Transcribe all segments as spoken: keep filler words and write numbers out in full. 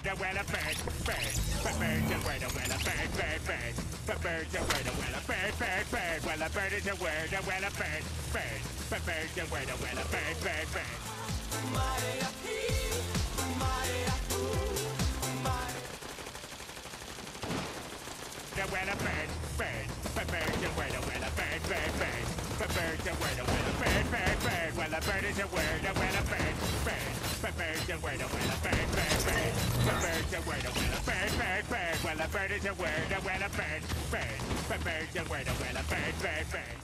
the well a bird, bird, but bird the word, a well a bird, bird, bird, but bird the word, a well a bird, bird, bird, well a bird is a word, a well a bird, bird, but bird the word, a well a bird, bird, bird. The well a bird, bird, but bird the word, a well a bird, bird, bird, but bird the word, a well a bird, bird, bird, well a bird is a word, a well a bird, bird, but bird the word, a well a bird, bird, bird, but bird the word, a well a bird, bird, bird, well a bird is a word, a well a bird, bird, but bird the word, a well a bird, bird, bird.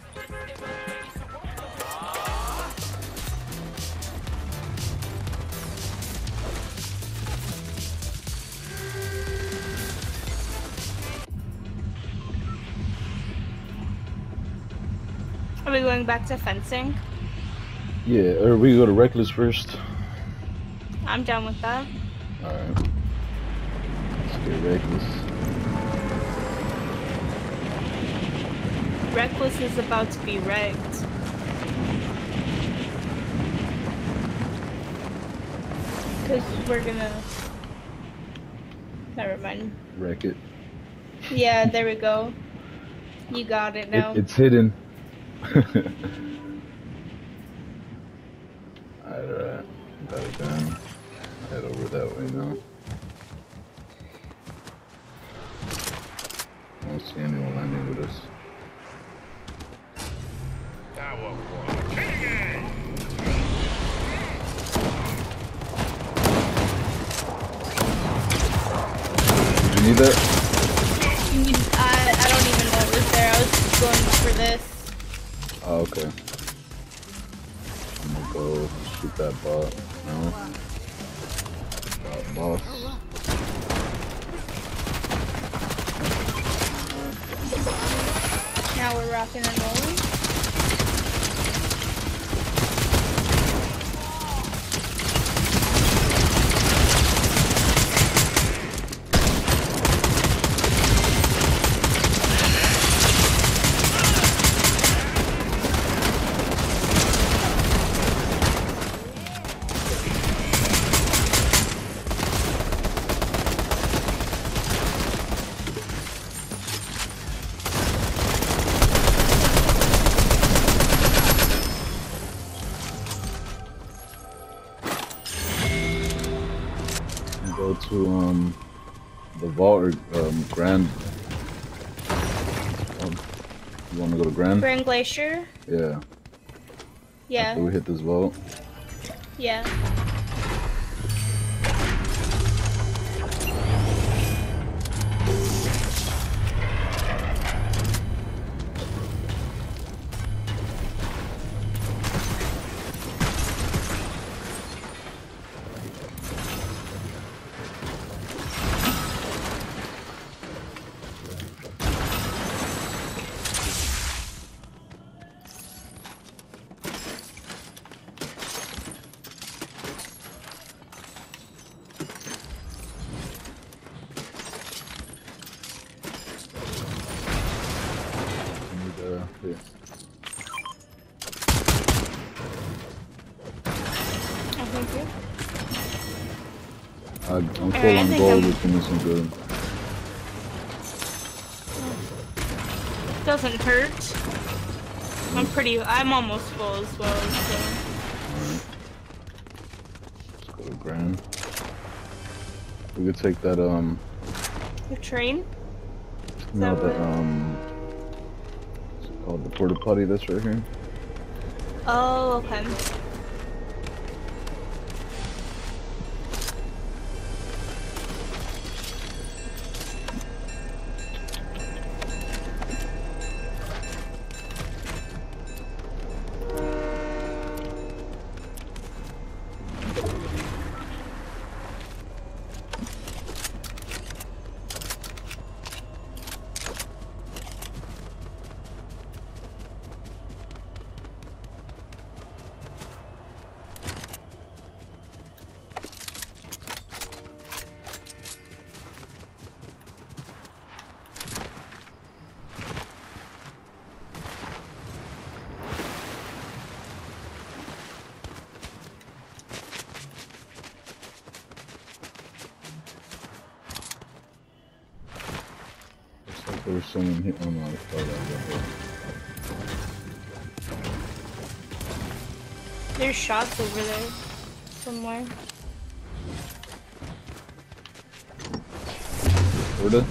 Are we going back to fencing? Yeah, or we go to Reckless first. I'm down with that. Alright. Let's get Reckless. Reckless is about to be wrecked. Because we're gonna... Never mind. Wreck it. Yeah, there we go. You got it now. It, it's hidden. Alright, alright. Got it down. Head over that way now. I don't see anyone landing with us. Did you need that? I, I don't even know what was there. I was just going for this. Oh, okay. I'm gonna go shoot that bot. No. Bot boss. Now we're rocking and rolling. Go to um the vault or um Grand. Um, you want to go to Grand? Grand Glacier? Yeah. Yeah. After we hit this vault. Yeah. Uh, yeah. Oh, thank you. I, I'm full Alright, I on think gold, I'm- which means some good. Doesn't hurt. I'm pretty, I'm almost full as well, so. Alright. Let's go to Grand. We could take that, um, The train? no, that the, what- um, what's it called? The porta potty that's right here. Oh, okay. There was someone here. Oh no, I thought that was There's shots over there somewhere. Where the?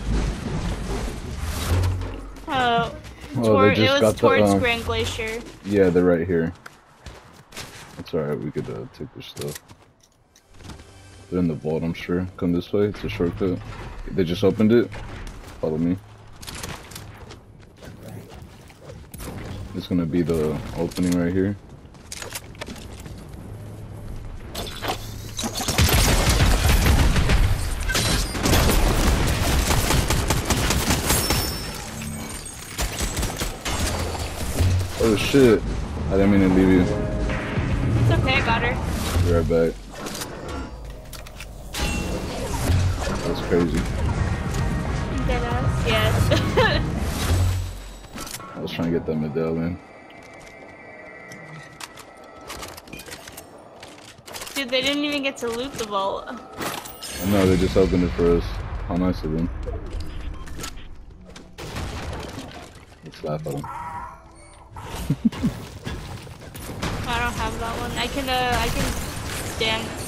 Oh, Oh, toward, they just it was got the, towards um, Grand Glacier. Yeah, they're right here. That's alright, we could uh, take their stuff. They're in the vault, I'm sure. Come this way, it's a shortcut. They just opened it. Follow me. It's gonna be the opening right here. Oh shit! I didn't mean to leave you. It's okay, I got her. Be right back. That's crazy. Deadass, yes. I was trying to get that medallion. Dude, they didn't even get to loot the vault. I know, they just opened it for us. How nice of them. Let's laugh at them. I don't have that one. I can, uh, I can dance.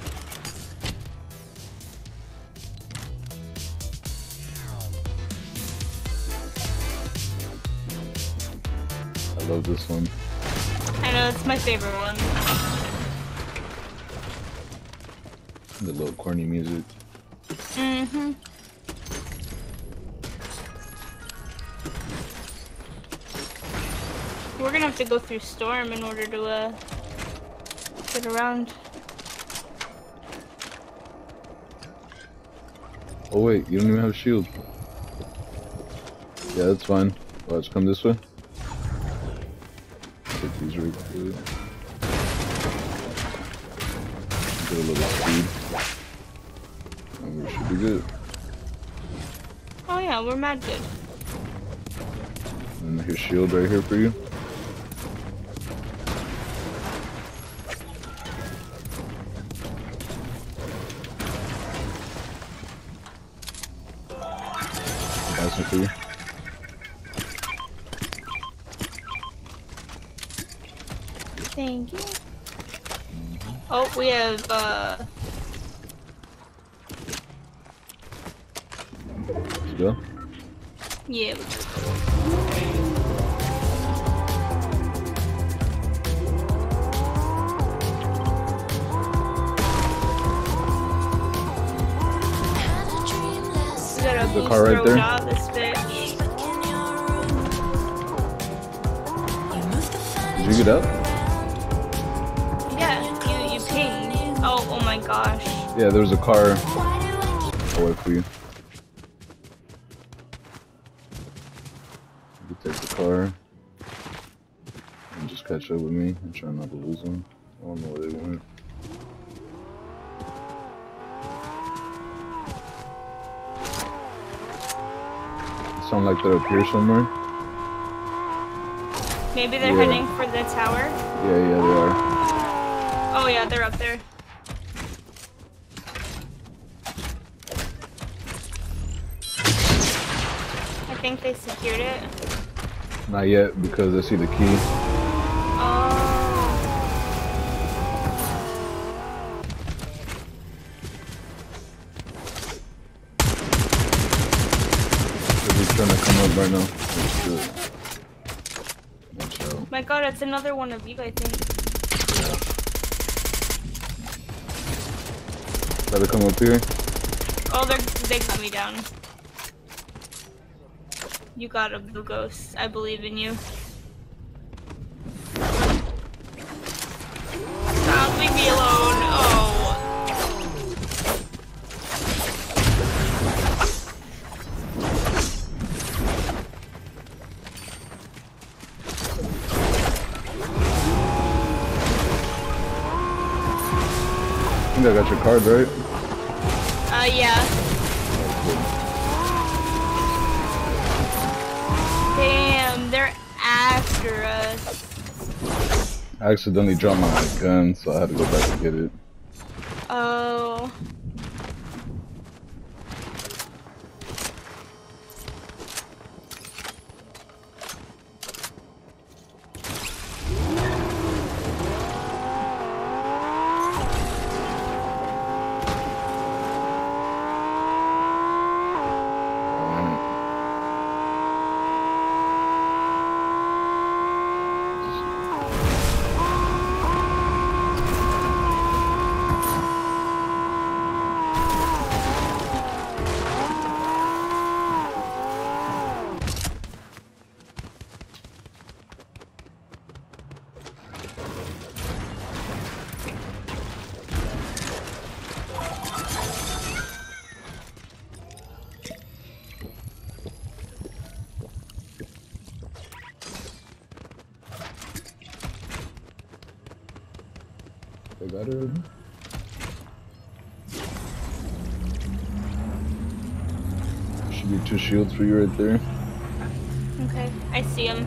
I love this one. I know, it's my favorite one. The little corny music. Mm-hmm. We're gonna have to go through Storm in order to, uh, get around. Oh wait, you don't even have a shield. Yeah, that's fine. Let's come this way. Take these real quick. Get a little speed. And we should be good. Oh yeah, we're mad good. And here's shield right here for you. Nice one for you. Thank you. Oh, we have, uh... Let's go. yeah, we We got a The boost car right road there? out this bitch. Did you get up? Yeah, you, you pinged. Oh, oh my gosh. Yeah, there was a car away for you. You can take the car and just catch up with me and try not to lose them. I don't know where they went. It sound like they're up here somewhere. Maybe they're Yeah. heading for the tower. Yeah, yeah, they are. Oh yeah, they're up there. I think they secured it. Not yet because I see the key. Oh. They're trying to come up right now. Let's do it. Watch out. My god, it's another one of you, I think. Try to come up here. Oh, they they got me down. You got a blue ghost. I believe in you. Stop, leave me alone. Oh. I think I got your card, right? Uh, yeah. Damn, they're after us. I accidentally dropped my gun, so I had to go back and get it. Oh. got it. Should be two shields for you right there. Okay, I see him.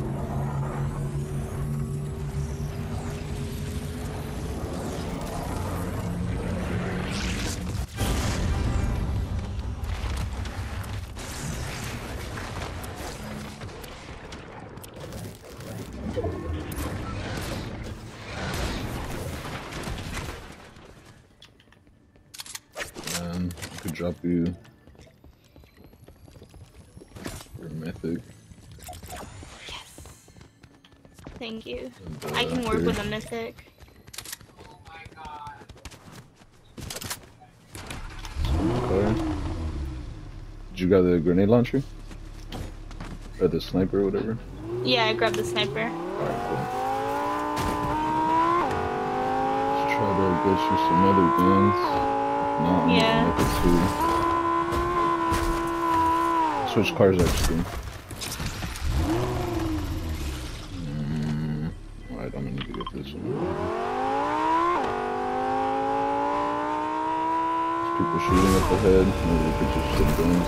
And I could drop you your mythic. Thank you. And, uh, I can work here. with a mythic. Okay. Did you grab the grenade launcher? Or the sniper or whatever? Yeah, I grabbed the sniper. Alright, cool. Let's try to get you some other guns. If not, I'm Yeah. gonna make it two. Switch cars actually. Mm, Alright, I'm gonna need to get this one. There's people shooting up ahead. Maybe we could just shoot guns.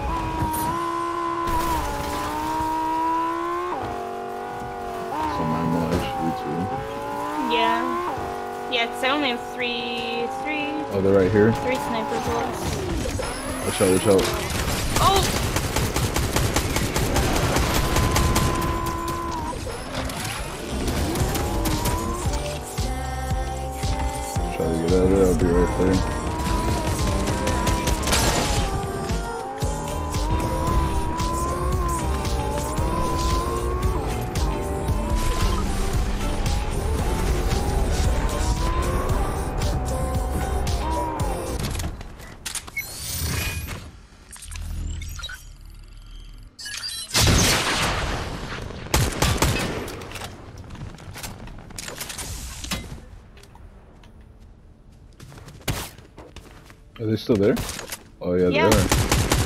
Some ammo actually too. Yeah. Yeah, because I only have three, three, Oh, they're right here. three sniper bullets. Watch out, watch out. Oh! Try to get out of there, I'll be right there. Are they still there? Oh yeah, Yeah. they are.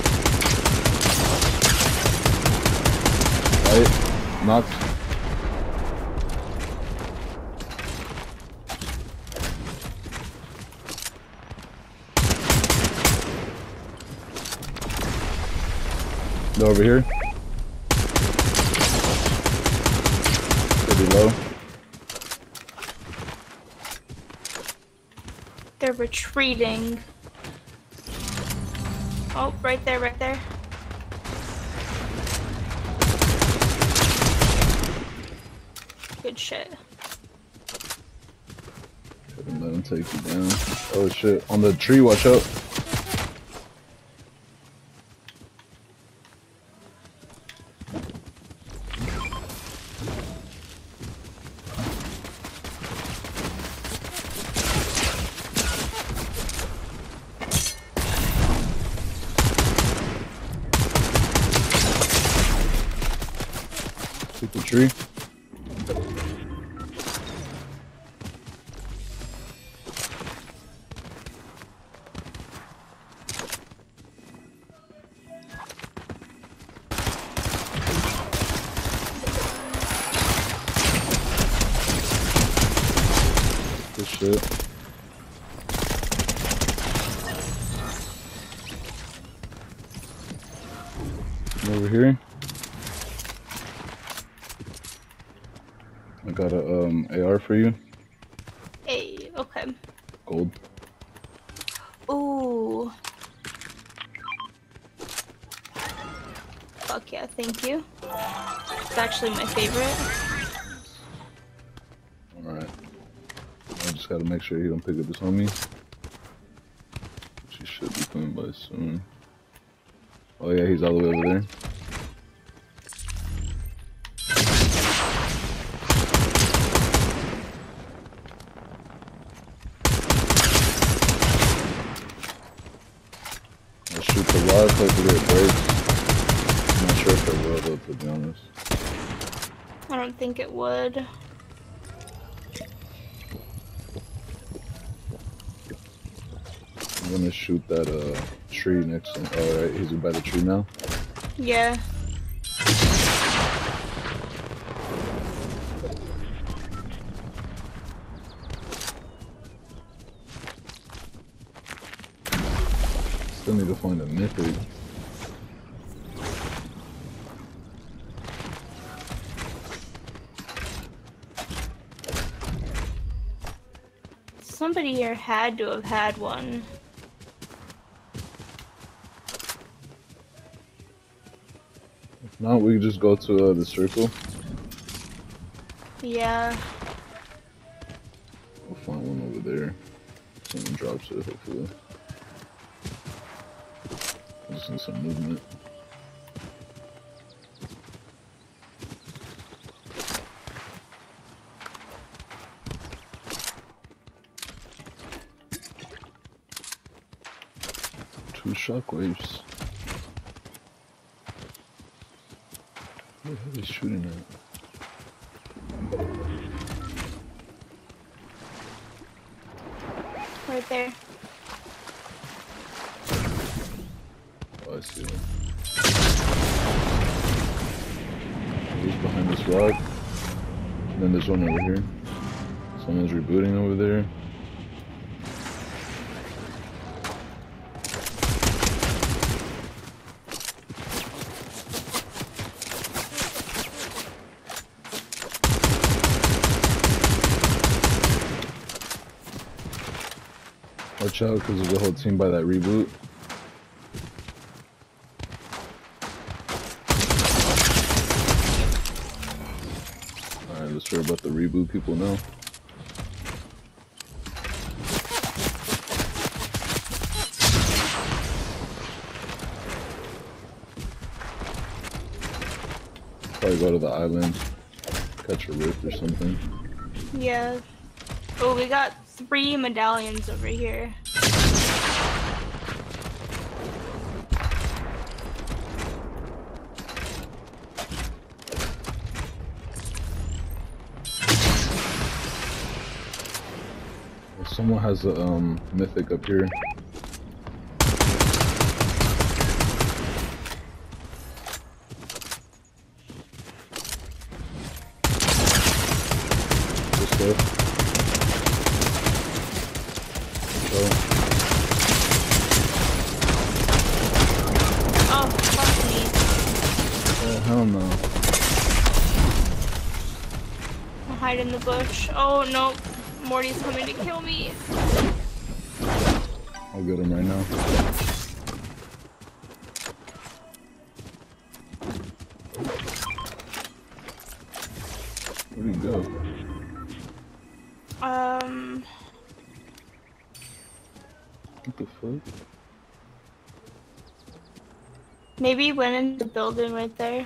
Right, knocked. They're over here. Pretty low. They're retreating. Oh, right there, right there. Good shit. Couldn't let him take you down. Oh shit, on the tree, watch out. Hit the tree. Good shit. Over here. I got a um A R for you. Hey, okay. Gold. Ooh. Fuck yeah, thank you. It's actually my favorite. Alright. I just gotta make sure he don't pick up his homie. She should be coming by soon. Oh yeah, he's all the way over there. I'll shoot the wire, hopefully it breaks. I'm not sure if it will though, to be honest. I don't think it would. I'm gonna shoot that uh tree next to him. Oh right, he's by the tree now. Yeah. still need to find a mythic. Somebody here had to have had one. If not, we can just go to uh, the circle. Yeah. We'll find one over there. Someone drops it, hopefully. I just need some movement. Two shockwaves. What the hell are they shooting at? Right there. Oh, I see him. He's behind this rock. And then there's one over here. Someone's rebooting over there. Watch out, because there's a whole team by that reboot. Alright, let's hear about the reboot people now. Probably go to the island, catch a rift or something. Yeah. Oh, we got three medallions over here. Someone has a um, mythic up here. This way. Oh, fuck me. Oh, hell no. I'll hide in the bush. Oh, no. Morty's coming to kill me. I'll get him right now. Where'd he go? Um... What the fuck? Maybe he went in the building right there.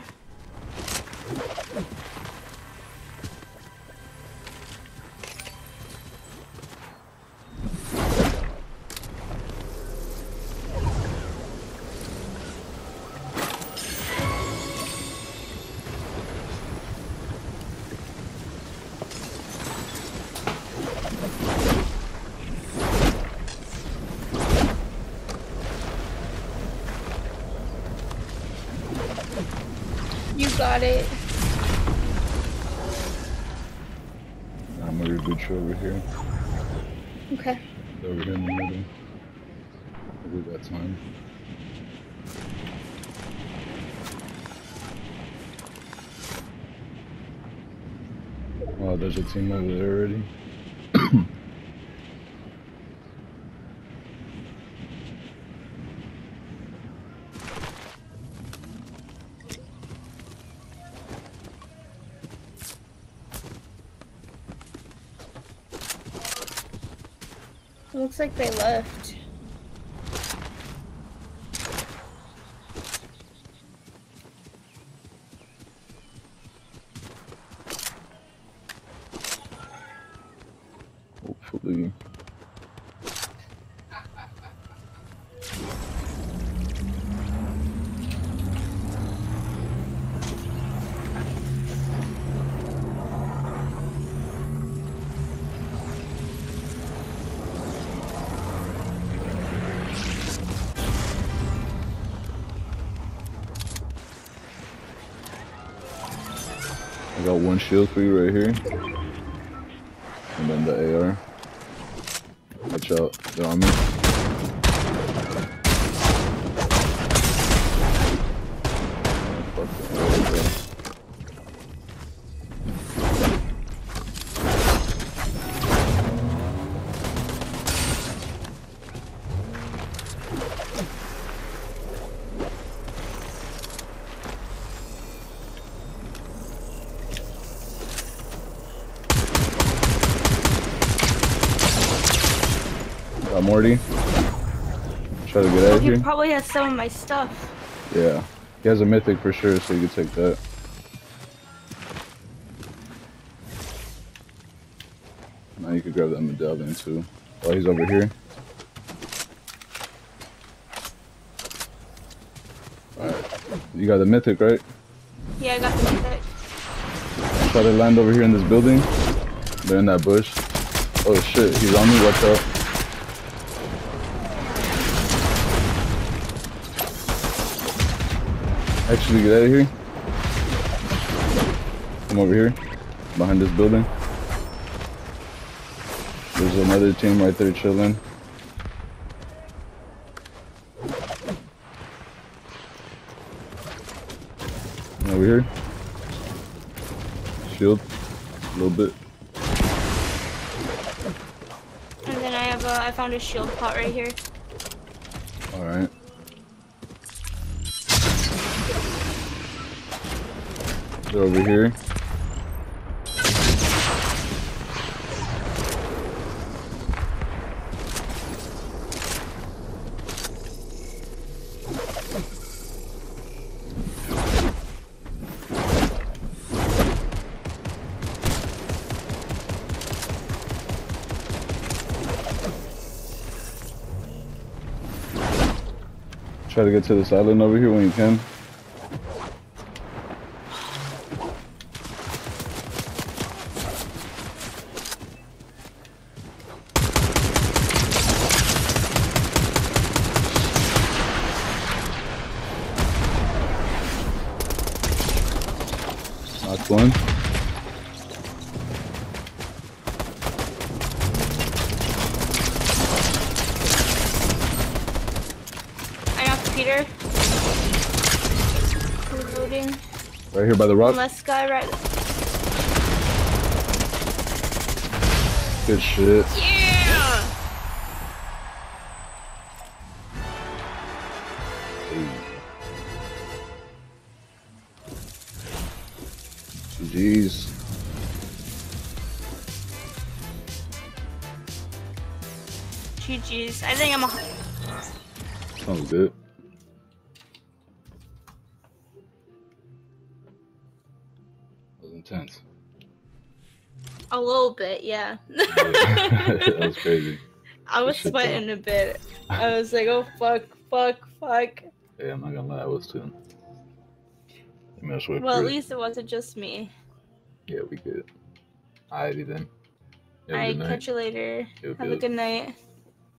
You got it. I'm gonna reboot you over here. Okay. Over here in the middle. We got time. Oh, there's a team over there already. It looks like they left. Hopefully. I got one shield for you right here. And then the A R. Watch out, they're on me. Morty. Try to get out Oh, of he here. probably has some of my stuff. Yeah. He has a mythic for sure, so you can take that. Now you could grab that medallion too. Oh, he's over here. Alright. You got the mythic, right? Yeah, I got the mythic. Try to land over here in this building. They're in that bush. Oh shit, he's on me, watch out. Actually, get out of here. Come over here. Behind this building. There's another team right there chilling. Over here. Shield. A little bit. And then I have a, I found a shield pot right here. Alright. They're over here. Try to get to this island over here when you can. Knocked one. Peter. Reloading. Right here by the rock. Unless guy right. Good shit. Yeah. Hey. G G's. G G's. I think I'm a. Sounds good. That was intense. A little bit, yeah. That was crazy. I was Shit, sweating a bit. I was like, oh fuck, fuck, fuck. Yeah, I'm not gonna lie, I was too. I mean, I swear Well, at crazy. least it wasn't just me. Yeah, we good. Alrighty then. Have a Alright, good night. catch you later. Yeah, Have a good. good night.